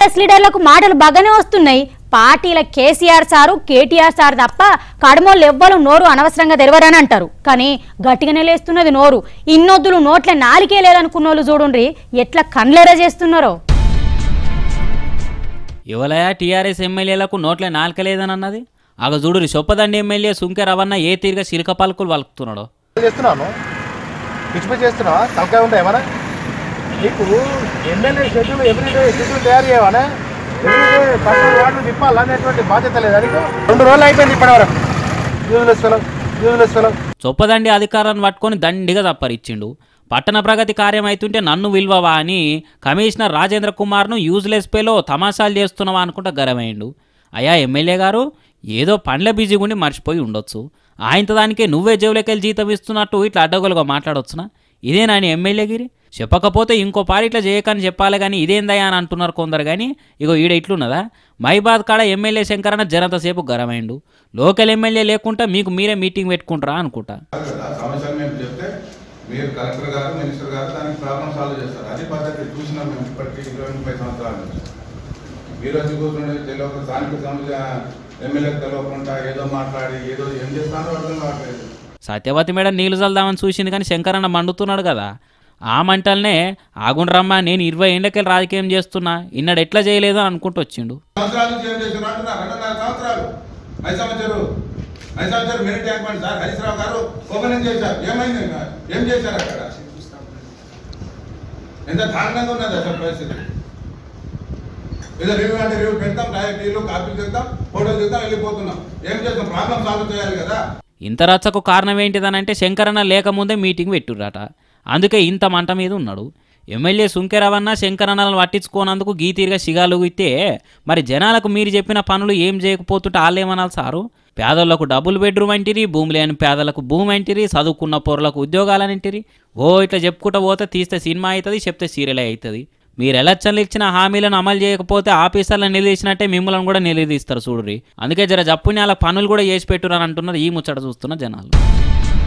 TRS లీడర్లకు మాటలు బాగానే వస్తున్నాయి. పార్టీల కేసీఆర్ సారు కేటీఆర్ సార్ తప్ప కడమోళ్ళు ఎవ్వరు నోరు అనవసరంగా తెరవరని అంటారు. కానీ గట్టిగానే లేస్తున్నది నోరు. ఇన్నొద్దులు నోట్ల నాలికే లేదనుకున్న వాళ్ళు చూడుండ్రి ఎట్లా కండ్లేరా చేస్తున్నారో. ఎవలయా టీఆర్ఎస్ ఎమ్మెల్యేలకు నోట్ల నాలుక లేదని అన్నది? ఆగ చూడురి చొప్పదండి ఎమ్మెల్యే సుంకె రవణ ఏ తీరుగా సిలిక పలుకులు వలుకుతున్నాడో. చేస్తున్నాను పిచ్చి చేస్తున్నా తలకాయ ఉంటా ఏమన్నా నీకు ఎమ్మెల్యే షెడ్యూల్ ఎవ్రీడే షెడ్యూల్ తయారు చేయమన్నా ఎవ్రీడే 10 వార్డులు తిప్పాలనేటువంటి బాధ్యత లేదా నీకు? 2 రోజులు అయిపోయింది ఇప్పటివరకు. యూజ్లెస్ ఫెలో చొప్పదండి అధికారాన్ని పట్టుకొని దండిగా తప్పరిచ్చిండు. పట్టణ ప్రగతి కార్యం అవుతుంటే నన్ను విలువవా అని కమిషనర్ రాజేంద్ర కుమార్ను యూజ్లెస్ పేలో తమాషాలు చేస్తున్నావా అనుకుంటా గరమైండు. అయ్యా ఎమ్మెల్యే గారు ఏదో పండ్ల బిజీగా ఉండి మర్చిపోయి ఉండొచ్చు. ఆయనతో దానికే నువ్వే జేబులకెళ్ళి జీతం ఇస్తున్నట్టు ఇట్లా అడ్డగోలుగా మాట్లాడొచ్చునా? ఇదేనా నీ ఎమ్మెల్యేగిరి? చెప్పకపోతే ఇంకో పారి ఇట్లా చేయకని చెప్పాలి కానీ ఇదేందయ్యా అని అంటున్నారు కొందరు. కానీ ఇగో ఈడ ఇట్లున్నదా? మైబాద్ కాడ ఎమ్మెల్యే శంకరన్న జనంతసేపు గరమైండు. లోకల్ ఎమ్మెల్యే లేకుండా మీకు మీరే మీటింగ్ పెట్టుకుంటారా అనుకుంటా. మీరు కలెక్టర్ గారు మినిస్టర్ గారు దానికి ప్రాబ్లం సాల్వ్ చేస్తారు. అది పద్ధతి చూసినాం మేము ఇప్పటికీ 25 సంవత్సరాల నుంచి. మీరు వచ్చి కూర్చుంటే తెలియక స్థానిక సమస్య ఎమ్మెల్యేకి తెలియకుండా ఏదో మాట్లాడి ఏదో ఏం చేస్తానో అర్థం కావట్లేదు. సత్యవతి మేడం నీళ్లు చల్దామని చూసింది కానీ శంకరన్న మండుతున్నాడు కదా. ఆ మంటలనే ఆగుండ్రమ్మ నేను 20 ఏళ్ళకెళ్ళి రాజకీయం చేస్తున్నా ఇన్నడు ఎట్లా చేయలేదు అని అనుకుంటూ వచ్చిండు. సంవత్సరాల నుంచి ఏం చేశారు అంటున్నారు. 2.5 సంవత్సరాలు మైసమచ్చారు mini tank bund sir Harish Rao గారు ఓపెనింగ్ చేశారు. ఏమైంది? ఏం చేశారు అక్కడ? ఎంత దారుణంగా ఉన్నది అసలు పరిస్థితి. ఏదో రివ్యూ అంటే రివ్యూ పెడతాం, టీలు కాపీలు చేద్దాం, ఫోటోలు చేద్దాం, వెళ్ళిపోతున్నాం. ఏం చేస్తాం? ప్రాబ్లం సాల్వ్ చేయాలి కదా. ఇంత రచ్చకు కారణం ఏంటిదనంటే శంకరన్న లేకముందే మీటింగ్ పెట్టుర్రట. అందుకే ఇంత మంట మీద ఉన్నాడు. ఎమ్మెల్యే సుంకెరవన్న శంకరన్నలను పట్టించుకోనందుకు గీతీరుగా సిగాలు ఇస్తే మరి జనాలకు మీరు చెప్పిన పనులు ఏం చేయకపోతుంటే వాళ్ళేమనాలి సారు? పేదలకు డబుల్ బెడ్రూమ్ అంటిరి, భూమి లేని పేదలకు భూమి అంటిరి, చదువుకున్న పొరలకు ఉద్యోగాలని అంటిరి. ఇట్లా చెప్పుకుంటూ పోతే తీస్తే సినిమా అవుతుంది, చెప్తే సీరియలే అవుతుంది. మీరు ఎలక్షన్లు ఇచ్చిన హామీలను అమలు చేయకపోతే ఆఫీసర్లను నిలదీసినట్టే మిమ్మల్ని కూడా నిలదీస్తారు చూడురి. అందుకే జర జప్పుని అలా పనులు కూడా చేసి పెట్టురని అంటున్నది ఈ ముచ్చట చూస్తున్న జనాలు.